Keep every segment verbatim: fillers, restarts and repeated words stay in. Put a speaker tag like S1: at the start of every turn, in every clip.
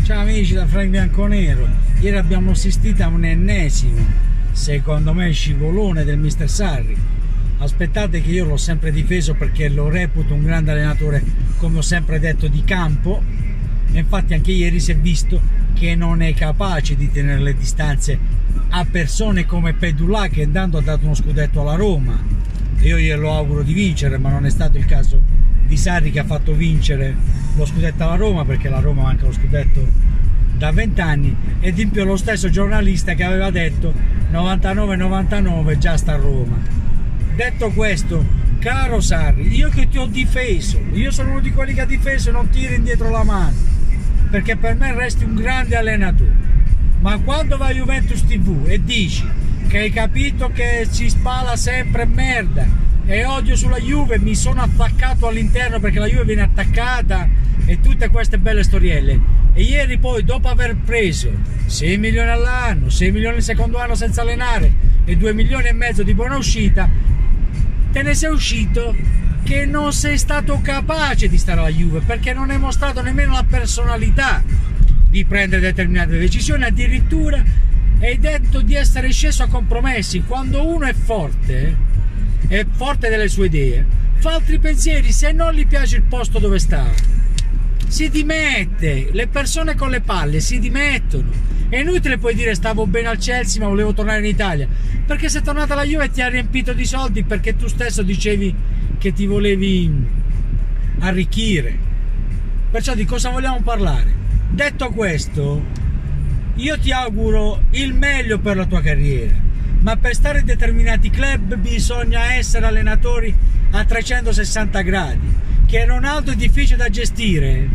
S1: Ciao amici da Frank Bianconero. Ieri abbiamo assistito a un ennesimo, secondo me, scivolone del mister Sarri. Aspettate che io l'ho sempre difeso perché lo reputo un grande allenatore, come ho sempre detto, di campo. E infatti anche ieri si è visto che non è capace di tenere le distanze a persone come Pedulla, che andando ha dato uno scudetto alla Roma. E io glielo auguro di vincere, ma non è stato il caso di Sarri, che ha fatto vincere lo scudetto alla Roma, perché la Roma manca lo scudetto da vent'anni, ed in più lo stesso giornalista che aveva detto novantanove novantanove già sta a Roma. Detto questo, caro Sarri, io che ti ho difeso, io sono uno di quelli che ha difeso e non tiro indietro la mano, perché per me resti un grande allenatore, ma quando vai a Juventus tivù e dici che hai capito che si spala sempre merda e odio sulla Juve, mi sono attaccato all'interno perché la Juve viene attaccata e tutte queste belle storielle, e ieri poi, dopo aver preso sei milioni all'anno, sei milioni il secondo anno senza allenare e due milioni e mezzo di buona uscita, te ne sei uscito che non sei stato capace di stare alla Juve, perché non hai mostrato nemmeno la personalità di prendere determinate decisioni. Addirittura hai detto di essere sceso a compromessi. Quando uno è forte, è forte delle sue idee, fa altri pensieri. Se non gli piace il posto dove sta, si dimette. Le persone con le palle si dimettono. È inutile poi dire stavo bene al Chelsea ma volevo tornare in Italia, perché sei tornata alla Juve e ti ha riempito di soldi, perché tu stesso dicevi che ti volevi arricchire. Perciò di cosa vogliamo parlare? Detto questo, io ti auguro il meglio per la tua carriera, ma per stare in determinati club bisogna essere allenatori a trecentosessanta gradi. Che Ronaldo è difficile da gestire,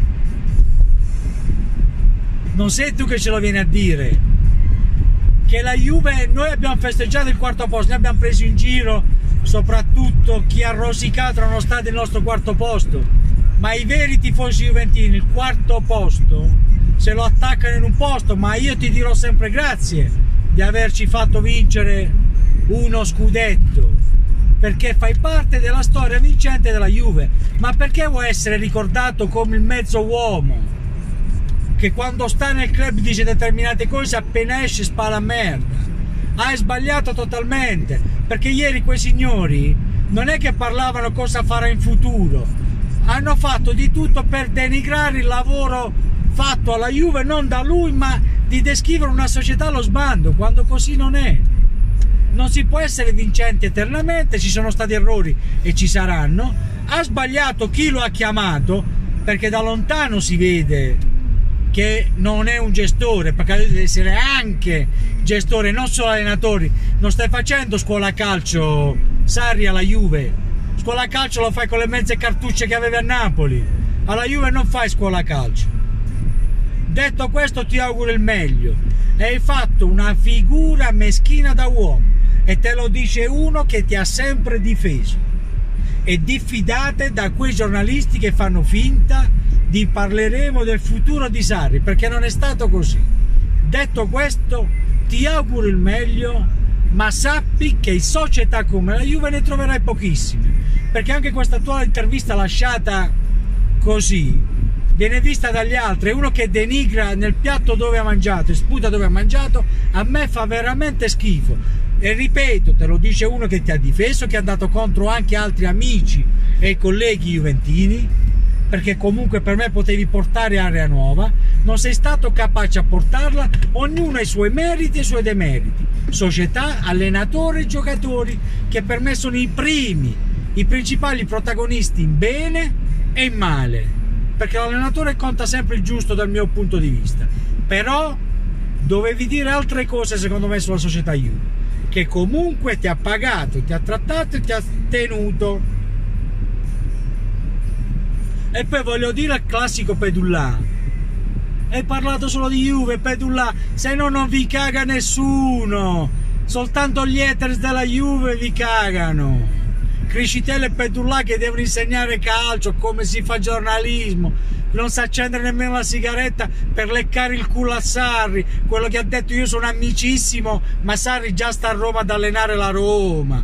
S1: non sei tu che ce lo vieni a dire. Che la Juve, noi abbiamo festeggiato il quarto posto, noi abbiamo preso in giro soprattutto chi ha rosicato nonostante il nostro quarto posto, ma i veri tifosi juventini il quarto posto se lo attaccano in un posto. Ma io ti dirò sempre grazie di averci fatto vincere uno scudetto, perché fai parte della storia vincente della Juve. Ma perché vuoi essere ricordato come il mezzo uomo che quando sta nel club dice determinate cose, appena esce spala merda? Hai sbagliato totalmente, perché ieri quei signori non è che parlavano cosa farà in futuro, hanno fatto di tutto per denigrare il lavoro fatto alla Juve, non da lui, ma di descrivere una società allo sbando, quando così non è. Non si può essere vincenti eternamente, ci sono stati errori e ci saranno. Ha sbagliato chi lo ha chiamato, perché da lontano si vede che non è un gestore, perché deve essere anche gestore, non solo allenatori. Non stai facendo scuola calcio, Sarri, alla Juve. Scuola calcio lo fai con le mezze cartucce che avevi a Napoli, alla Juve non fai scuola calcio. Detto questo, ti auguro il meglio. Hai fatto una figura meschina da uomo, e te lo dice uno che ti ha sempre difeso. E diffidate da quei giornalisti che fanno finta di parleremo del futuro di Sarri, perché non è stato così. Detto questo, ti auguro il meglio, ma sappi che in società come la Juve ne troverai pochissime, perché anche questa tua intervista lasciata così viene vista dagli altri. È uno che denigra nel piatto dove ha mangiato e sputa dove ha mangiato. A me fa veramente schifo, e ripeto, te lo dice uno che ti ha difeso, che è andato contro anche altri amici e colleghi juventini, perché comunque per me potevi portare area nuova, non sei stato capace a portarla. Ognuno ha i suoi meriti e i suoi demeriti, società, allenatori e giocatori, che per me sono i primi, i principali protagonisti in bene e in male, perché l'allenatore conta sempre il giusto dal mio punto di vista. Però dovevi dire altre cose secondo me sulla società Juve, che comunque ti ha pagato, ti ha trattato e ti ha tenuto. E poi voglio dire al classico Pedulla, hai parlato solo di Juve, Pedulla, se no non vi caga nessuno, soltanto gli haters della Juve vi cagano. Criscitello e Pedulla che devono insegnare calcio, come si fa giornalismo, non sa accendere nemmeno la sigaretta per leccare il culo a Sarri, quello che ha detto io sono amicissimo, ma Sarri già sta a Roma ad allenare la Roma.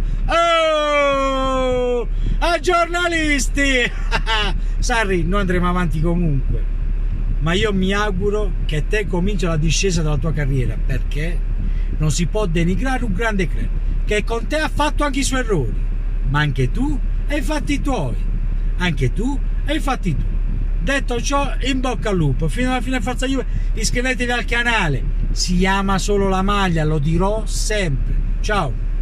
S1: Oh, a giornalisti! Sarri, noi andremo avanti comunque. ma io mi auguro che te cominci la discesa della tua carriera, perché non si può denigrare un grande club che con te ha fatto anche i suoi errori, ma anche tu hai fatti i tuoi, anche tu hai fatti tu. Detto ciò, in bocca al lupo, fino alla fine Forza Juve, iscrivetevi al canale, si ama solo la maglia, lo dirò sempre. Ciao!